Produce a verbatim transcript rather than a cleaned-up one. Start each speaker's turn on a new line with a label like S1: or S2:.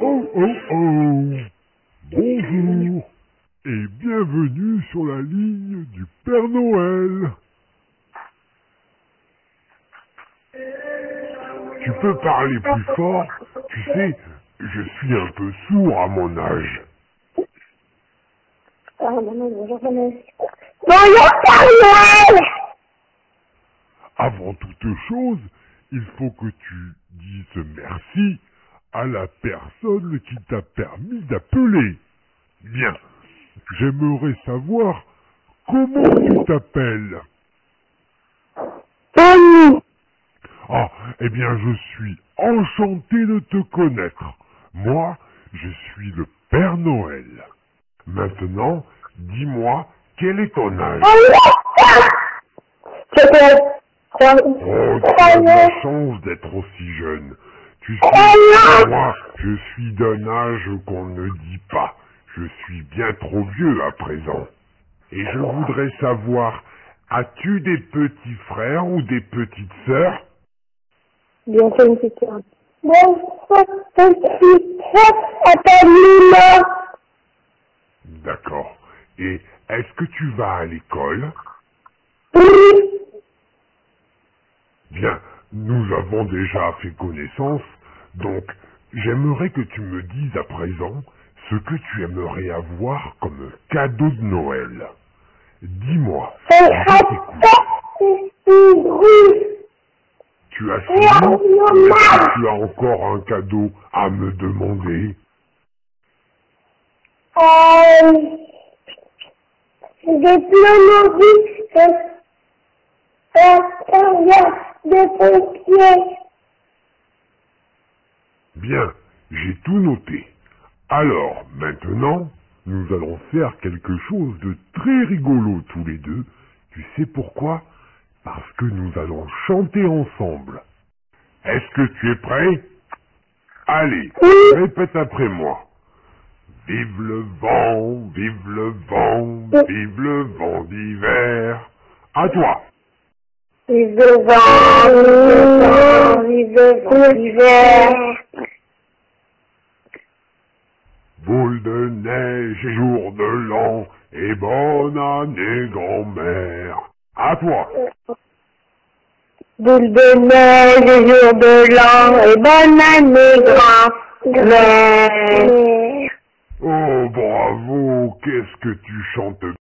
S1: Oh oh oh! Bonjour et bienvenue sur la ligne du Père Noël. Tu peux parler plus fort? Tu sais, je suis un peu sourd à mon âge.
S2: Bonjour Père Noël!
S1: Avant toute chose, il faut que tu dises merci à la personne qui t'a permis d'appeler. Bien, j'aimerais savoir comment tu t'appelles.
S2: Tony.
S1: Ah, eh bien je suis enchanté de te connaître. Moi, je suis le Père Noël. Maintenant, dis-moi, quel est ton âge?
S2: C'était trois
S1: Oh, tu as de la chance d'être aussi jeune. Tu sais, moi, je suis d'un âge qu'on ne dit pas. Je suis bien trop vieux à présent. Et je voudrais savoir, as-tu des petits frères ou des petites sœurs?
S2: Bien fait une question. Mon petit frère s'appelle Lila.
S1: D'accord. Et est-ce que tu vas à l'école?
S2: Oui.
S1: Bien, nous avons déjà fait connaissance, donc j'aimerais que tu me dises à présent ce que tu aimerais avoir comme cadeau de Noël. Dis-moi,
S2: Ce
S1: je
S2: sera
S1: t'écoute.
S2: pas une grue.
S1: Tu as fini? Ou est-ce que tu as encore un cadeau à me demander?
S2: Euh, des pneumatiques. Des pompiers.
S1: Bien, j'ai tout noté. Alors, maintenant, nous allons faire quelque chose de très rigolo tous les deux. Tu sais pourquoi? Parce que nous allons chanter ensemble. Est-ce que tu es prêt? Allez, répète après moi. Vive le vent, vive le vent, vive le vent d'hiver. À toi.
S2: Vive le vent, vive le vent, vive le vent d'hiver.
S1: Boule de neige et jour de l'an, et bonne année grand-mère. À toi.
S2: Boule de neige et jour de l'an, et bonne année grand-mère.
S1: Oh bravo, qu'est-ce que tu chantes